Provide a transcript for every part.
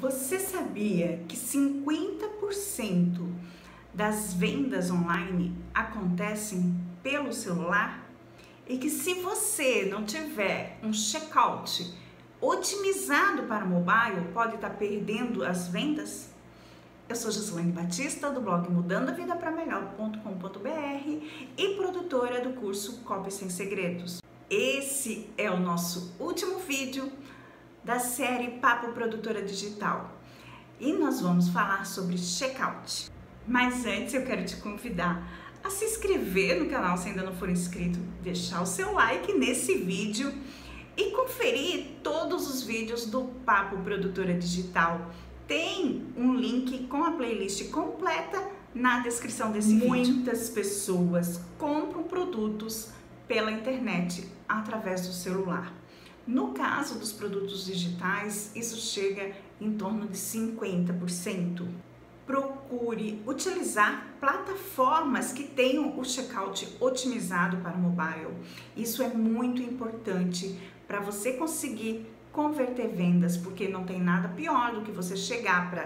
Você sabia que 50% das vendas online acontecem pelo celular? E que se você não tiver um checkout otimizado para mobile, pode estar perdendo as vendas? Eu sou Gislaine Batista, do blog mudandoavidapramelhor.com.br e produtora do curso Copy Sem Segredos. Esse é o nosso último vídeo da série Papo Produtora Digital e nós vamos falar sobre checkout. Mas antes eu quero te convidar a se inscrever no canal se ainda não for inscrito, deixar o seu like nesse vídeo e conferir todos os vídeos do Papo Produtora Digital. Tem um link com a playlist completa na descrição desse vídeo. Muitas pessoas compram produtos pela internet através do celular. No caso dos produtos digitais, isso chega em torno de 50%. Procure utilizar plataformas que tenham o checkout otimizado para mobile. Isso é muito importante para você conseguir converter vendas, porque não tem nada pior do que você chegar para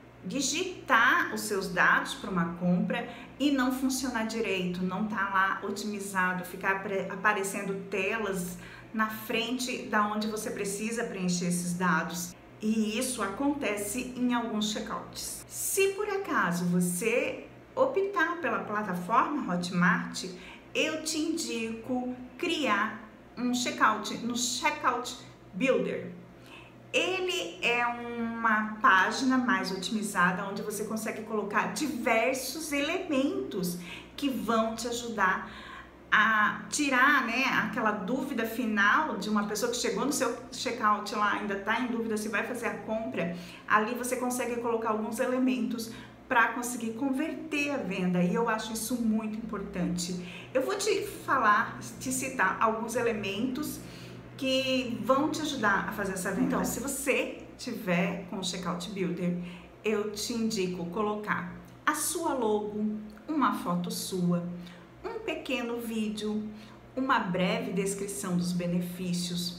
digitar os seus dados para uma compra e não funcionar direito, não tá lá otimizado, ficar aparecendo telas na frente da onde você precisa preencher esses dados. E isso acontece em alguns checkouts. Se por acaso você optar pela plataforma Hotmart, eu te indico criar um checkout no Checkout Builder. Ele é uma página mais otimizada onde você consegue colocar diversos elementos que vão te ajudar a tirar, aquela dúvida final de uma pessoa que chegou no seu checkout lá, ainda está em dúvida se vai fazer a compra. Ali você consegue colocar alguns elementos para conseguir converter a venda, e eu acho isso muito importante. Eu vou te citar alguns elementos que vão te ajudar a fazer essa venda. Então, se você tiver com o Checkout Builder, eu te indico colocar a sua logo, uma foto sua, um pequeno vídeo, uma breve descrição dos benefícios,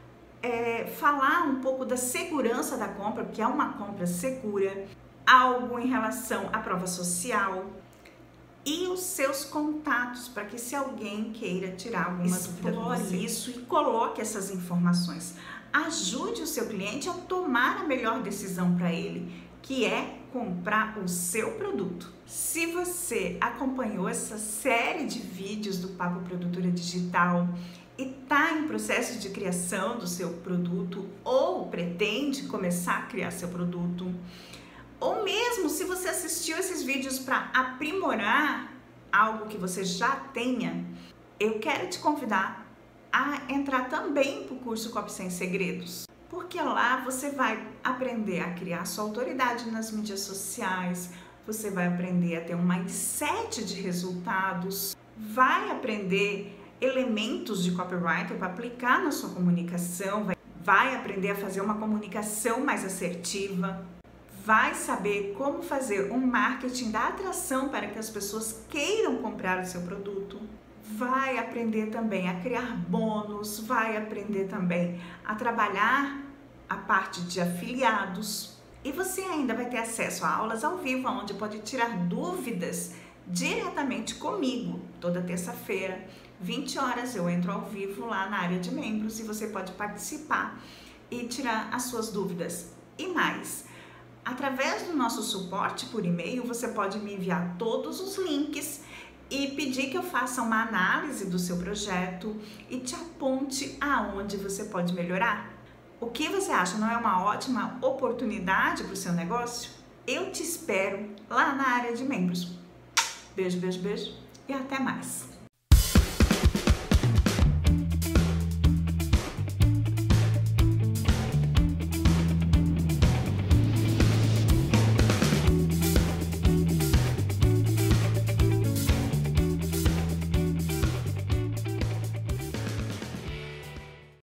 falar um pouco da segurança da compra, porque é uma compra segura, algo em relação à prova social e os seus contatos, para que se alguém queira tirar alguma dúvida com você, isso e coloque essas informações. Ajude o seu cliente a tomar a melhor decisão para ele, que é comprar o seu produto. Se você acompanhou essa série de vídeos do Papo Produtora Digital e está em processo de criação do seu produto ou pretende começar a criar seu produto, ou mesmo se você assistiu esses vídeos para aprimorar algo que você já tenha, eu quero te convidar a entrar também para o curso Copy Sem Segredos. Porque lá você vai aprender a criar sua autoridade nas mídias sociais, você vai aprender a ter um mindset de resultados, vai aprender elementos de copywriter para aplicar na sua comunicação, vai aprender a fazer uma comunicação mais assertiva, vai saber como fazer um marketing da atração para que as pessoas queiram comprar o seu produto. Vai aprender também a criar bônus, vai aprender também a trabalhar a parte de afiliados, e você ainda vai ter acesso a aulas ao vivo, onde pode tirar dúvidas diretamente comigo. Toda terça-feira, 20 horas, eu entro ao vivo lá na área de membros e você pode participar e tirar as suas dúvidas. E mais, através do nosso suporte por e-mail, você pode me enviar todos os links e pedir que eu faça uma análise do seu projeto e te aponte aonde você pode melhorar. O que você acha? Não é uma ótima oportunidade para o seu negócio? Eu te espero lá na área de membros. Beijo, beijo, beijo e até mais!